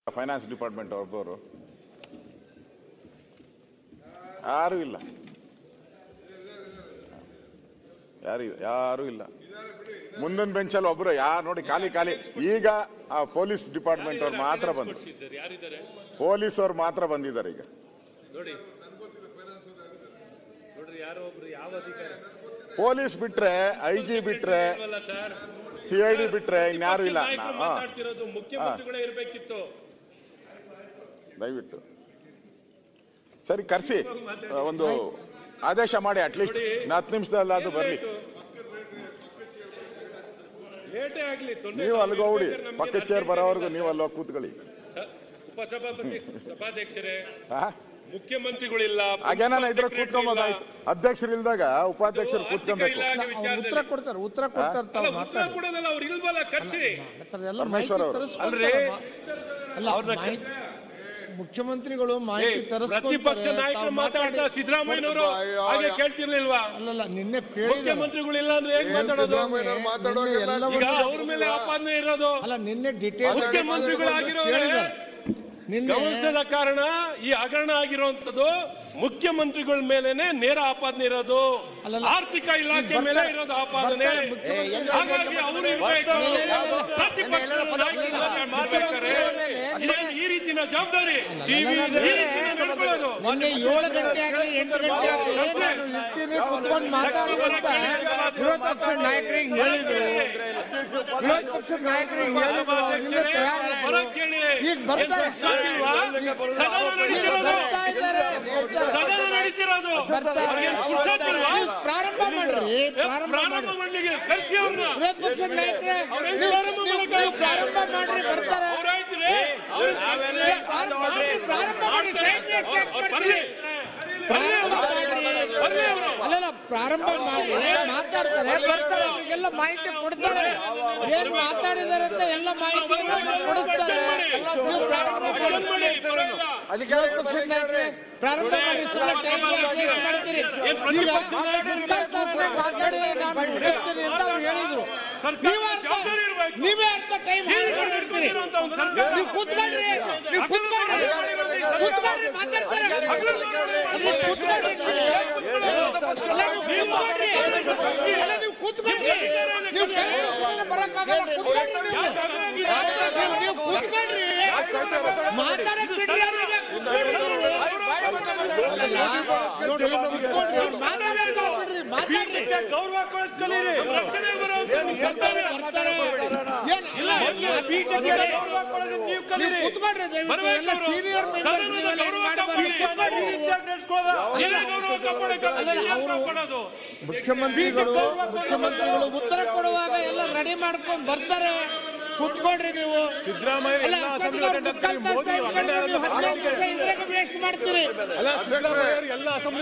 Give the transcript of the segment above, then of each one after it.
Finance department ಒಬ್ಬರು ಯಾರು ಇಲ್ಲ, ಯಾರು ಇಲ್ಲ. ಮುಂದಿನ ಬೆಂಚಲ್ಲಿ ಒಬ್ರು ಯಾರು ನೋಡಿ ಖಾಲಿ ಖಾಲಿ. ಈಗ ಆ ಪೊಲೀಸ್ ಡಿಪಾರ್ಟ್ಮೆಂಟ್ ಅವ್ರು ಮಾತ್ರ ಬಂದ್ರು, ಪೊಲೀಸ್ ಅವ್ರು ಮಾತ್ರ ಬಂದಿದ್ದಾರೆ ಈಗ. ಪೊಲೀಸ್ ಬಿಟ್ರೆ, IG ಬಿಟ್ರೆ, CID ಬಿಟ್ರೆ ಇನ್ಯಾರು ಇಲ್ಲ. ದಯವಿಟ್ಟು ಸರಿ ಕರ್ಸಿ, ಒಂದು ಆದೇಶ ಮಾಡಿ, ಅಟ್ಲೀಸ್ಟ್ 10 ನಿಮಿಷದಲ್ಲಿ ಅದು ಬರ್ಲಿ. ನೀವು ಅಲ್ಗೋಗ್ಬಿಡಿ, ಪಕ್ಕ ಚೇರ್ ಬರೋವರೆಗೂ ನೀವು ಅಲ್ಲೋಗಿ ಕೂತ್ಕೊಳ್ಳಿ. ಉಪಸಭಾಪತಿ ಸಭಾಧ್ಯಕ್ಷರೇ, ಮುಖ್ಯಮಂತ್ರಿಗಳಿಲ್ಲ, ಹಾಗೇನ ಇದ್ರ ಕೂತ್ಕೊಂಬೋದಾಯ್ತು. ಅಧ್ಯಕ್ಷರು ಇಲ್ದಾಗ ಉಪಾಧ್ಯಕ್ಷರು ಕೂತ್ಕೊಬೇಕು. ಉತ್ತರ ಕೊಡ್ತಾರೆ, ಉತ್ತರ ಕೊಡ್ತಾರೆ. ಮುಖ್ಯಮಂತ್ರಿಗಳು ಮಾಹಿತಿ ಪ್ರತಿಪಕ್ಷ ನಾಯಕರು ಮಾತಾಡ್ತಾ ಸಿದ್ದರಾಮಯ್ಯನವರು ಹಾಗೆ ಕೇಳ್ತಿರ್ಲಿಲ್ವಾ? ಅಲ್ಲಲ್ಲ, ನಿನ್ನೆ ಮುಖ್ಯಮಂತ್ರಿಗಳಿಲ್ಲ ಅಂದ್ರೆ ಹೇಗೆ ಮಾತಾಡೋದು? ಈಗ ಅವ್ರ ಮೇಲೆ ಆಪಾದನೆ ಇರೋದು ಅಲ್ಲ, ನಿನ್ನೆ ಡಿಟೇಲ್ ಮುಖ್ಯಮಂತ್ರಿಗಳಾಗಿರೋದು ಗಮನಿಸದ ಕಾರಣ ಈ ಹಗರಣ ಆಗಿರುವಂತದ್ದು ಮುಖ್ಯಮಂತ್ರಿಗಳ ಮೇಲೆನೆ ನೇರ ಆಪಾದನೆ ಇರೋದು, ಆರ್ಥಿಕ ಇಲಾಖೆ ಮೇಲೆ ಇರೋದು ಆಪಾದನೆ. ಹಾಗಾಗಿ ಅವರು ಈ ರೀತಿನ ಜವಾಬ್ದಾರಿ ನಡ್ಕೊಳ್ಳೋದು. ಮೊನ್ನೆ 7 ಗಂಟೆ ಆಗಲಿ 8 ಗಂಟೆ ಆಗಲಿ ನಾನು ಇರ್ತೀನಿ ಕುತ್ಕೊಂಡು ಮಾತಾಡಿ ಅಂತ ವಿರೋಧ ಪಕ್ಷದ ನಾಯಕರಿಗೆ ಹೇಳಿದ್ರು. ವಿರೋಧ ಪಕ್ಷದ ನಾಯಕರಿಗೆ ಹೇಳಿದ್ರು, ನಿನ್ನೆ ತಯಾರಿದ್ರು. ಈಗ ಬರ್ತಾರೆ, ಪ್ರಾರಂಭ ಮಾಡ್ರಿ, ಪ್ರಾರಂಭ ಮಾಡ್ರಿ. ವಿರೋಧ ಪಕ್ಷದ ನಾಯಕರೇ ನೀವು ಪ್ರಾರಂಭ ಮಾಡ್ರಿ, ಬರ್ತಾರೆ. ಪ್ರಾರಂಭ ಮಾಡಿ, ಅಲ್ಲಲ್ಲ, ಪ್ರಾರಂಭ ಮಾಡಿ ಮಾತಾಡ್ತಾರೆ, ಬರ್ತಾರೆ, ಅವರಿಗೆಲ್ಲ ಮಾಹಿತಿ ಕೊಡ್ತಾರೆ. ಏನ್ ಮಾತಾಡಿದಾರೆ ಅಂತ ಎಲ್ಲ ಮಾಹಿತಿಯನ್ನು ಕೊಡಿಸ್ತಾರೆ. ಅಧಿಕಾರ ಪಕ್ಷದ ನಾಯಕರೇ ಪ್ರಾರಂಭ ಮಾಡಿ, ಮಾಡ್ತೀರಿ. ಈಗ ಮಾತಾಡಿ ನಾನು ಮುಗಿಸ್ತೀನಿ ಅಂತ ಅವ್ರು ಹೇಳಿದ್ರು. ನೀವೇ ಅರ್ಥ ಟೈಮ್ ಮಾಡ್ಬಿಡ್ತೀರಿ. ನೀವು ಕೂತ್ಕೊಳ್ರಿ, ನೀವು ಕೂತ್ಕೊಳ್ರಿ, ಕೂತ್ಕೊಳ್ರಿ, ಮಾತಾಡ್ತಾರೆ. ನೀವು ಕೂತ್ಕೊಳ್ರಿ, ನೀವು ಕೂತ್ಕೊಳ್ರಿ, ನೀವು ಬರಕ್ಕಾಗಲ್ಲ, ಕೂತ್ಕೊಳ್ರಿ. ನೀವು ಕೂತ್ಕೊಳ್ರಿ, ಮಾತಾಡಕ್ ಬಿಡ್ರಿ ಅವರಿಗೆ. ಗೌರವ ಕೊಡೋದ್ ಕಲೀರಿ. ಮುಖ್ಯಮಂತ್ರಿಗಳು ಉತ್ತರ ಕೊಡುವಾಗ ಎಲ್ಲ ರೆಡಿ ಮಾಡ್ಕೊಂಡು ಬರ್ತಾರೆ. ಕೂತ್ಕೊಳ್ರಿ ನೀವು. ಸಿದ್ದರಾಮಯ್ಯ ವೇಸ್ಟ್ ಮಾಡ್ತೀರಿ. ಎಲ್ಲ ಅಸೆಂಬ್ಲಿ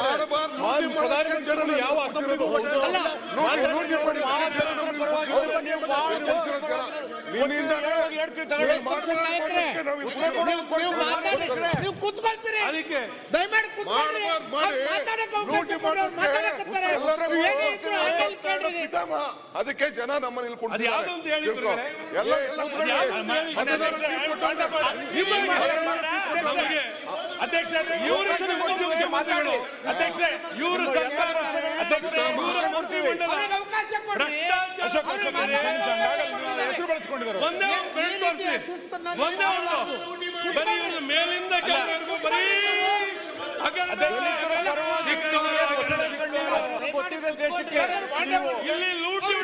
ಯಾವ ಅಸೆಂಬ್ಲಿ ನೀವು ಕೂತ್ಕೊಳ್ತೀರಿ. ದಯಮಾಡಿ ಕೂತ್ಕೊಳ್ರಿ. ಅದಕ್ಕೆ ಜನ ನಮ್ಮನ್ನು ಇಲ್ಲಿ ಅಧ್ಯಕ್ಷ ಇವರು ಮಾತಾಡಿ. ಅಧ್ಯಕ್ಷ ಇವರು ಸರ್ಕಾರ, ಅಧ್ಯಕ್ಷ ಹೆಸರು ಬಳಸಿಕೊಂಡಿದ್ದಾರೆ. ಬರೀ ಮೇಲಿಂದ ಕೆಳವರೆಗೂ ಬರೀ ಇಲ್ಲಿ ಲೂಟಿ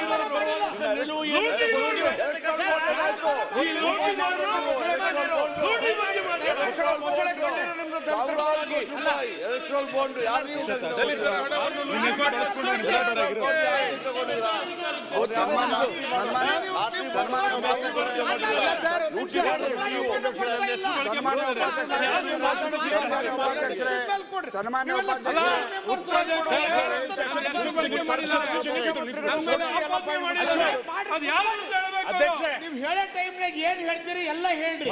ಎಲೆಕ್ಟ್ರಲ್ ಬಾಂಡ್ ನೀವು ಹೇಳೋ ಟೈಮ್ನಾಗ ಏನ್ ಹೇಳ್ತೀರಿ ಎಲ್ಲ ಹೇಳ್ರಿ.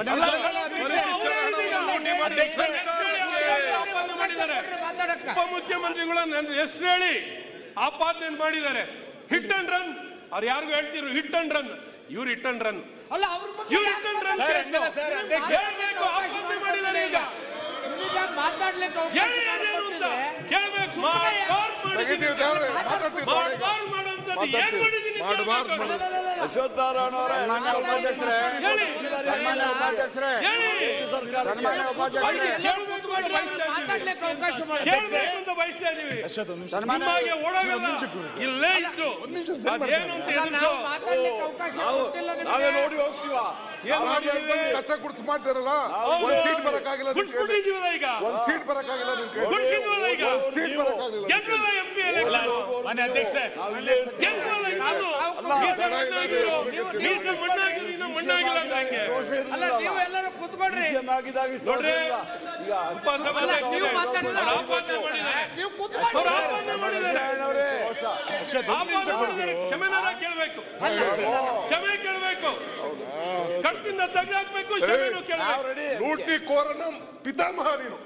ಉಪಮುಖ್ಯಮಂತ್ರಿಗಳು ನನ್ನ ಹೆಸರು ಹೇಳಿ ಆಪಾದನೆ ಮಾಡಿದ್ದಾರೆ. Hit and run. ಅವ್ರು ಯಾರಿಗೂ ಹೇಳ್ತಿರು ಹಿಟ್ ಅಂಡ್ ರನ್, ಇವ್ರು ಹಿಟ್ ಅಂಡ್ ರನ್. ಅಲ್ಲ, ಅವ್ರ ಹೇಳ್ಬೇಕು, ಆಪತ್ತಿ ಮಾಡಿದ್ದಾರೆ ಈಗ. ನಿಮಗೆ ಮಾತಾಡ್ಲಿಕ್ಕೆ ಅವಕಾಶ ಹೇಳಿ ಅದೇನು ಅಂತ ಮಾಡಿಕೊಟ್ಟಿದ್ರೆ ಕೇಳ್ಬೇಕು. ತೆಗಿತೀವಿ ದೇವ್ರೆ, ಮಾತಾಡ್ತೀವಿ ದೇವ್ರೆ. ಏನ್ ಮಾಡಿದ್ದೀನಿ ಮಾಡಬಾರ್ದು ಅಶ್ವಥ್ ನಾರಾಯಣ ಅವರೇ, ಹೇಳಿ. ಸನ್ಮಾನ್ಯ ಉಪಾಧ್ಯಕ್ಷರೇ, ಹೇಳಿ. ಸನ್ಮಾನ್ಯ ಉಪಾಧ್ಯಕ್ಷರೇ, ಮಾತಾಡ್ಲಿಕ್ಕೆ ಅವಕಾಶ ಮಾಡಿ ಕೇಳ್ಬೇಕು ಅಂತ ಬಯಸ್ತಾ ಇದೀವಿ. ನಿಮಗೆ ಓಡೋಗಲ್ಲ, ಇಲ್ಲೇ ಇತ್ತು ಅದೇನು ಅಂತ ಎದುರಿಸು. ನಾವು ಮಾತಾಡ್ಲಿಕ್ಕೆ ಅವಕಾಶ ಕೊಟ್ಟಿಲ್ಲ ನಾವೇ ನಿಮಗೆ. ನೋಡಿ ಹೋಗ್ತೀವ. ಏನ್ ಮಾಡಿದ್ದೀವಿ? ಕಸ ಗುಡ್ಸ್ ಮಾಡ್ತಾರಲ್ಲ, ಒಂದ್ ಸೀಟ್ ಬರಕ್ಕಾಗಿಲ್ಲ ನಿಮ್ ಕೈಲಿ. ಗುಡ್ಸ್ಬಿಟ್ಟಿದೀವಲ್ಲ ಈಗ, ಒಂದ್ ಸೀಟ್ ಬರಕ್ಕಾಗಿಲ್ಲ ನಿಮ್ ಕೈಲಿ. ಗುಡ್ಸಿದ್ವಲ್ಲ ಈಗ. ಒಂದ್ ಸೀಟ್ ಬರಕ್ಕಾಗಿಲ್ಲ. ಗೆದ್ದಲ್ಲ MP ಎಲೆಕ್ಷನ್. ಮಾನ್ಯ ಅಧ್ಯಕ್ಷರೇ, ಗೆದ್ದಲ್ಲ ನಾನು. ಮೀಸೆ ಮಣ್ಣಾಗಿರು, ಮೀಸೆ ಮಣ್ಣಾಗಿರು, ಇನ್ನು ಮಣ್ಣಾಗಿಲ್ಲ ಅಂತ ಹಂಗೆ. ಅಲ್ಲ ನೀವು ಎಲ್ಲರೂ ಕುತ್ಕೊಳ್ರಿ. ನೋಡ್ರಿ, ಅಲ್ಲ ಉಪಸಭಾಧ್ಯಕ್ಷರೇ, ನೀವು ಮಾತಾಡಿದ್ರೆ ಅವ್ರು ಆಪಾದನೆ ಮಾಡಿದ್ದಾರೆ. ನೀವು ಅವ್ರು ಕುತ್ಕೊಳ್ರಿ. ಆಪಾದನೆ ಮಾಡಿದ್ದಾರೆ. ಆಪಾದನೆ ಮಾಡಿದ್ದಾರೆ. ಕ್ಷಮೆನಾರ ಕೇಳಬೇಕು, ಕ್ಷಮೆ ಕೇಳಬೇಕು, ಕತ್ತಿಂದ ತೆಗೆದಾಕ್ಬೇಕು, ಕ್ಷಮೆನೂ ಕೇಳಬೇಕು. ಲೂಟಿ ಕೋರನ ಪಿತಾಮಹ ನೀನು.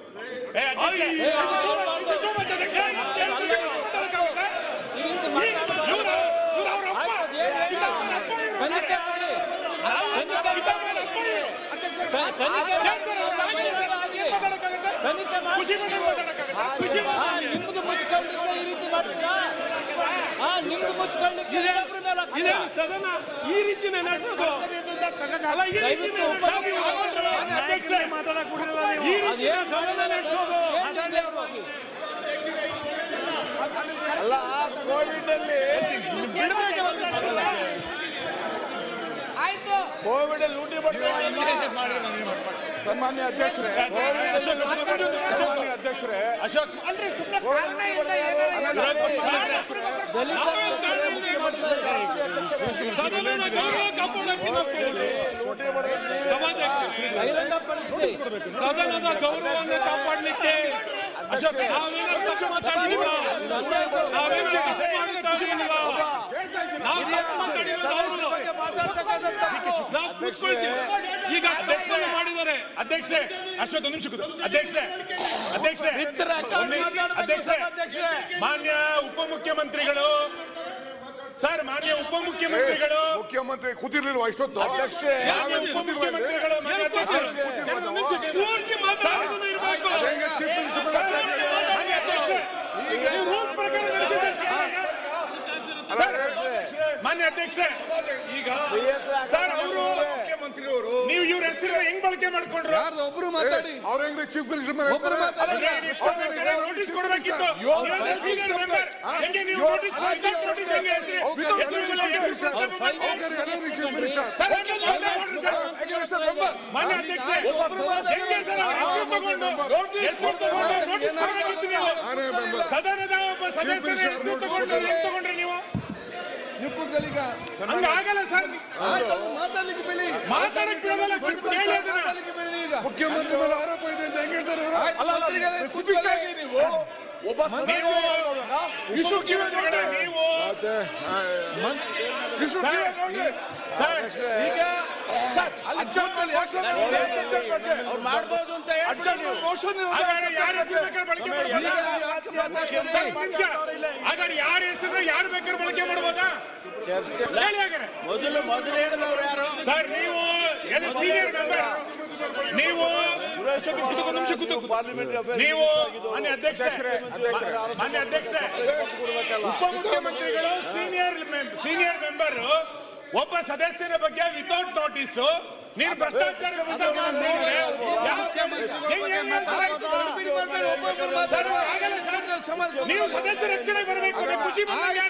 ನಿಮ್ದು ಮುಚ್ಕೊಳ್ಳಿಕ್ಕೆ ಈ ರೀತಿ ಮಾಡ್ತೀರಾ? ನಿಮ್ದು ಮುಚ್ಕೊಳ್ಳಿಕ್ಕೆ ಇದೇನು ಸದನ ಈ ರೀತಿನೇ ನಡೆಸೋದು? ಇದರಿಂದ ತೆಗೆದು ಅಲ್ಲ, ಈ ರೀತಿನೇ ನಡೆಸೋದು? ಅಧ್ಯಕ್ಷರೇ ಮಾತಾಡಕ್ ಬಿಡಿರಲ್ಲ ನೀವು. ಈ ರೀತಿನೇ ಸದನ ನಡೆಸೋದು? ಅಲ್ಲ, ಕೋವಿಡ್ ಅಲ್ಲಿ ಆಯ್ತು. ಕೋವಿಡ್ ಅಲ್ಲಿ ಲೂಟಿ ಸನ್ಮಾನ್ಯ ಅಧ್ಯಕ್ಷರೇ, ಸನ್ಮಾನ್ಯ ಅಧ್ಯಕ್ಷರೇ, ಅಲ್ರಿ ಸುಮ್ಮನೆ ಕಾರಣ ಇಲ್ಲ ಸದನದ ಗೌರವ ಕಾಪಾಡೋಕೆ ನಾವು ಕೇಳಿದ್ವಿ. ಬಹಿರಂಗಪಡಿಸಿ. ಸದನದ ಗೌರವವನ್ನು ಕಾಪಾಡಲಿಕ್ಕೆ ನಾವೇನಾದ್ರು ತಪ್ಪು ಮಾತಾಡಿಲ್ವಾ? ನಾವೇನಾದ್ರು ತಪ್ಪು ಮಾತಾಡಿಲ್ವಾ? ನಾವು ತಪ್ಪು ಮಾತಾಡಿರೋದು ಅವರು. ನಾವು ಕೂತ್ಕೊಳ್ತೀವಿ. ಈಗ ತಪ್ಪನ್ನು ಮಾಡಿದ್ದಾರೆ. ಅಧ್ಯಕ್ಷರೇ, ಅಶ್ವಥ್ ಒಂದು ನಿಮಿಷ ಕೂತು. ಅಧ್ಯಕ್ಷರೇ, ಅಧ್ಯಕ್ಷರೇ, ಮಾನ್ಯ ಉಪಮುಖ್ಯಮಂತ್ರಿಗಳು ಸರ್, ಮಾನ್ಯ ಉಪಮುಖ್ಯಮಂತ್ರಿಗಳು, ಮುಖ್ಯಮಂತ್ರಿ ಕೂತಿರ್ಲಿಲ್ವಾ ಇಷ್ಟೊತ್ತು? ಮಾನ್ಯ ಉಪಮುಖ್ಯಮಂತ್ರಿಗಳು, ಮಾನ್ಯ ಅಧ್ಯಕ್ಷರೇ, ಪೂರ್ತಿ ಮಾತಾಡೋದನ್ನ ಇರ್ಬೇಕು. ಹೆಂಗೆ ಚೀಫ್ ಮಿನಿಸ್ಟರ್ ಮಾನ್ಯ ಅಧ್ಯಕ್ಷರೇ, ನೀವು ರೂಲ್ಸ್ ಪ್ರಕಾರ ನಡೆಸಿದ್ದಾರೆ. ಮಾನ್ಯ ಅಧ್ಯಕ್ಷರೇ, ಸರ್ ಅವರು ನೀವು ಇವ್ರ ಹೆಸರನ್ನ ಹೆಂಗ್ ಬಳಕೆ ಮಾಡ್ಕೊಂಡ್ರು? ಒಬ್ರು ಮಾತಾಡಿ. ಅವ್ರ ಹೆಂಗ್ರಿ ಚೀಫ್ ಮಿನಿಸ್ಟರ್ ಮೇಲೆ ನೋಟಿಸ್ ಕೊಡಬೇಕಿತ್ತು. ಸೀನಿಯರ್ ಮೆಂಬರ್ ಹೆಂಗೆ ನೀವು ನೋಟಿಸ್ ಹೆಂಗೆ ಹೆಸರು ಚೀಫ್ ಮಿನಿಸ್ಟರ್. ಮಾನ್ಯ ಅಧ್ಯಕ್ಷರೇ, ಹೆಂಗೆ ಸರ್ ಹೆಸರು ತಗೊಂಡು ನೋಟಿಸ್ ಕೊಡಬೇಕಿತ್ತು ನೀವು? ಸದನದ ಒಬ್ಬ ಸದಸ್ಯರ ಹೆಸರು ತಗೊಂಡು ಹೆಂಗ್ ತಗೊಂಡ್ರಿ ನೀವು? ಹಂಗ ಆಗಲ್ಲ ಸರ್. ಮಾತಾಡ್ಲಿಕ್ಕೆ ಬಿಡಿ. ಮಾತಾಡಕ್ ಬಿಡೋದಲ್ಲ, ಕೇಳಿ ಅದನ್ನ. ಮುಖ್ಯಮಂತ್ರಿ ಮೇಲೆ ಆರೋಪ ಇದೆ ಅಂತ ಹೆಂಗ್ ಹೇಳ್ತಾರೆ ಇವ್ರು? ನೀವು ಮುಖ್ಯಮಂತ್ರಿಗಳೇ, ನೀವು ಸರ್ ಈಗ ಅವ್ರು ಮಾಡ್ಬೋದು ಅಂತ ಹಾಗಾದ್ರೆ ಯಾರ ಹೆಸರು ಬೇಕಾದ್ರೆ ಬಳಕೆ ಮಾಡ್ಬೋದಾ? ಸರ್, ನಿಮಿಷ. ಹಾಗಾದ್ರೆ ಯಾರ ಹೆಸರು ಯಾರು ಬೇಕಾದ್ರೆ ಬಳಕೆ ಮಾಡ್ಬೋದಾ? ಹೇಳಿ ಹಾಗಾದ್ರೆ. ಮೊದಲು ಹೇಳಿದವ್ರು ಯಾರು? ಸರ್, ನೀವು ಎಲ್ಲ ಸೀನಿಯರ್ ಮೆಂಬರ್, ನೀವು ನೀವು ಮಾನ್ಯ ಅಧ್ಯಕ್ಷರೇ, ಉಪಮುಖ್ಯಮಂತ್ರಿಗಳು ಸೀನಿಯರ್ ಮೆಂಬರ್ ಒಬ್ಬ ಸದಸ್ಯರ ಬಗ್ಗೆ ವಿತೌಟ್ ನೋಟಿಸ್ ನೀನು ಭ್ರಷ್ಟಾಚಾರ ನೀವು ಸದಸ್ಯ ರಕ್ಷಣೆ ಬರಬೇಕು. ಖುಷಿ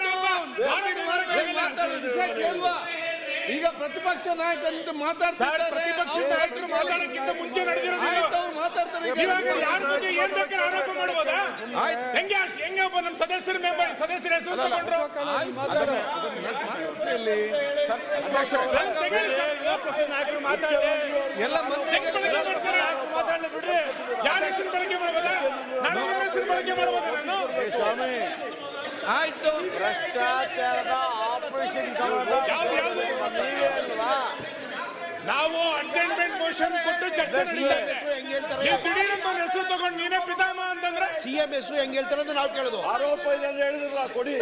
ಈಗ ಪ್ರತಿಪಕ್ಷ ನಾಯಕರು ಮಾತಾಡ್ತಾರೆ. ಪ್ರತಿಪಕ್ಷ ನಾಯಕರು ಮಾತಾಡೋಕ್ಕಿಂತ ಮುಂಚೆ ನಡೆದಿರೋದು ಮಾತಾಡ್ತಾರೆ. ಇವಾಗ ಯಾರ ಬಗ್ಗೆ ಏನ್ ಬೇಕಾದ್ರೆ ಆರೋಪ ಮಾಡ್ಬೋದಾ? ಹೆಂಗೆ ಒಬ್ಬ ನಮ್ಮ ಸದಸ್ಯರ ಮೆಂಬರ್ ಸದಸ್ಯರ ಹೆಸರು ತಗೊಂಡ್ರು? ಎಲ್ಲ ಯಾರ ಹೆಸರು ಬಳಕೆ ಮಾಡ್ಬೋದಾ? ನಾನು ನಿಮ್ಮ ಹೆಸರು ಬಳಕೆ ಮಾಡ್ಬೋದಾ? ನಾನು ಸ್ವಾಮಿ ಆಯ್ತು. ಭ್ರಷ್ಟಾಚಾರದ ಆಪರೇಷನ್ ನೀವೇ ಅಲ್ವಾ? ನಾವು ಅಟೆಂಡ್ಮೆಂಟ್ ಮೋಷನ್ ಕೊಟ್ಟು ಚರ್ಚೆ ನಡೀತಾ ಇದೆ. ಹೆಂಗ್ ಹೇಳ್ತಾರೆ? ನೀವು ದಿಢೀರಂತ ಒಂದು ಹೆಸರು ತಗೊಂಡು ನೀನೇ ಪಿತಾಮಹ ಅಂತಂದ್ರೆ ಸಿಎಂ ಹೆಸರು ಹೆಂಗ್ ಹೇಳ್ತಾರೆ ಅಂತ ನಾವು ಕೇಳುದು. ಆರೋಪ ಇದೆ ಅಂತ ಹೇಳಿದ್ರಲ್ಲ, ಕೊಡಿ.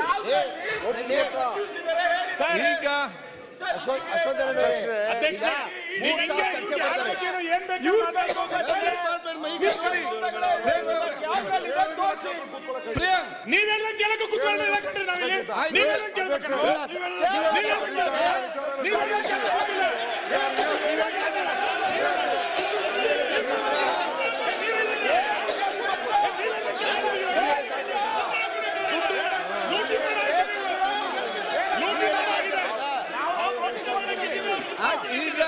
ಸರ್, ಈಗ ಅಶ್ವಥ್ ಅಧ್ಯಕ್ಷ, ನೀವು ಹಿಂಗೆ ಆರೋಗ್ಯ ಏನ್ ಬೇಕು ನೀವೆಲ್ಲ ಕೇಳಕ್ಕೆ ಕೂತ್ಕೊಳ್ಳಿಲ್ಲ ಕಣ್ರಿ ನಾವಿಲ್ಲಿ ನೀವೆಲ್ಲ ಕೇಳ್ಬೇಕು ಈಗ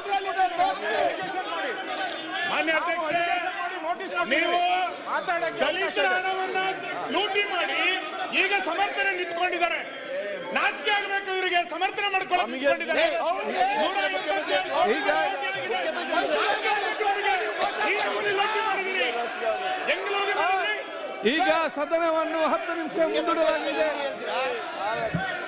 ಮಾನ್ಯ ಅಧ್ಯಕ್ಷರೇ, ನೀವು ದಲಿತರ ಹಣವನ್ನ ಲೂಟಿ ಮಾಡಿ ಈಗ ಸಮರ್ಥನೆ ನಿಂತ್ಕೊಂಡಿದ್ದಾರೆ. ನಾಚಿಕೆ ಆಗಬೇಕು ಇವರಿಗೆ. ಸಮರ್ಥನೆ ಮಾಡ್ಕೊಳ್ಳೋಕೆ ನಿಂತ್ಕೊಂಡಿದ್ದಾರೆ. ಈಗ ಸದನವನ್ನು 10 ನಿಮಿಷ ಮುಂದೂಡಲಾಗಿದೆ.